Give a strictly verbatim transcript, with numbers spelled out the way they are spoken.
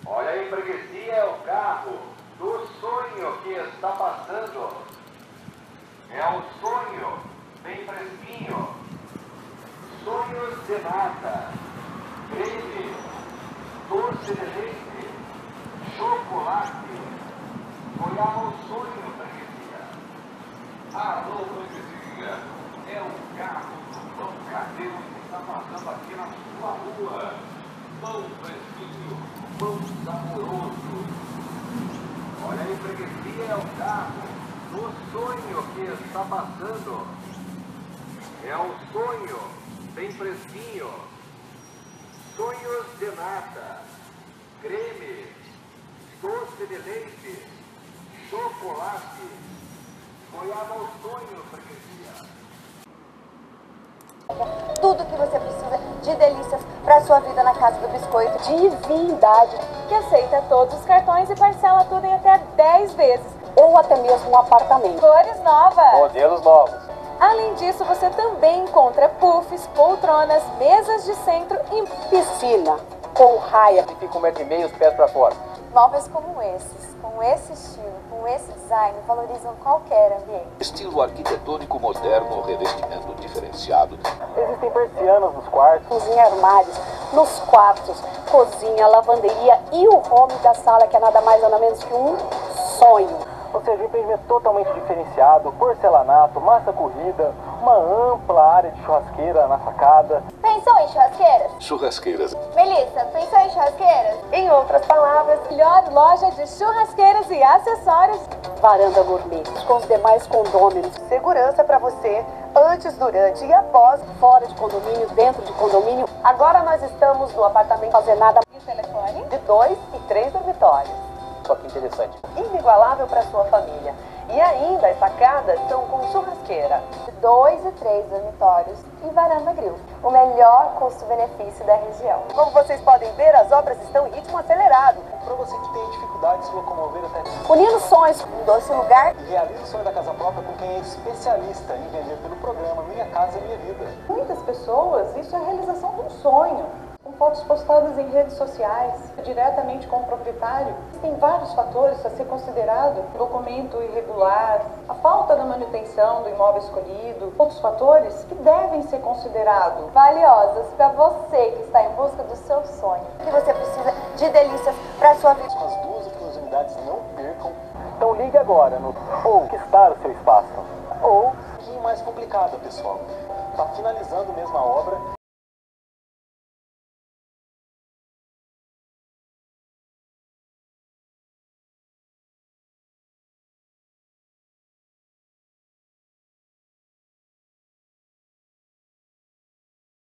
Olha, a freguesia é o carro do sonho que está passando. É o sonho bem fresquinho. Sonhos de nata, creme, doce de leite, chocolate. Olhar o sonho, freguesia. Alô, freguesia. É o carro do pão caseiro que está passando aqui na sua rua. Pão fresquinho, pão saboroso. Olha, a freguesia é o carro do sonho que está passando. É o sonho bem fresquinho. Sonhos de nata, creme, doce de leite, chocolate. Goiaba ao sonho, freguesia. Tudo que você precisa de delícias para sua vida na Casa do Biscoito. Divindade, que aceita todos os cartões e parcela tudo em até dez vezes. Ou até mesmo um apartamento. Cores novas. Modelos novos. Além disso, você também encontra puffs, poltronas, mesas de centro e piscina com raia. E fica um metro e meio, os pés para fora. Móveis como esses, com esse estilo, com esse design, valorizam qualquer ambiente. Estilo arquitetônico moderno, revestimento diferenciado. Existem persianas nos quartos. Cozinha, armários, nos quartos, cozinha, lavanderia e o home da sala, que é nada mais nada menos que um sonho. Ou seja, um empreendimento totalmente diferenciado, porcelanato, massa corrida, uma ampla área de churrasqueira na sacada. Pensou em churrasqueiras? Churrasqueiras. Melissa, pensou em churrasqueiras? Em outras palavras, melhor loja de churrasqueiras e acessórios. Varanda gourmet, com os demais condôminos. Segurança para você, antes, durante e após, fora de condomínio, dentro de condomínio. Agora nós estamos no apartamento Fazer Nada e telefone de dois e três dormitórios. Só que interessante. Inigualável para sua família. E ainda as sacadas são com churrasqueira. Dois e três dormitórios e varanda grill. O melhor custo-benefício da região. Como vocês podem ver, as obras estão em ritmo acelerado. Para você que tem dificuldade de se locomover até aqui. Unindo sonhos, um doce lugar. Realize o sonho da casa própria com quem é especialista em vender pelo programa Minha Casa Minha Vida. Muitas pessoas, isso é a realização de um sonho. Com fotos postadas em redes sociais, diretamente com o proprietário. Tem vários fatores a ser considerado: documento irregular, a falta da manutenção do imóvel escolhido, outros fatores que devem ser considerados. Valiosos para você que está em busca do seu sonho. E você precisa de delícias para sua vida. As duas últimas unidades não percam. Então ligue agora no ou conquistar o seu espaço. Ou, um pouquinho mais complicado, pessoal. Está finalizando mesmo a obra.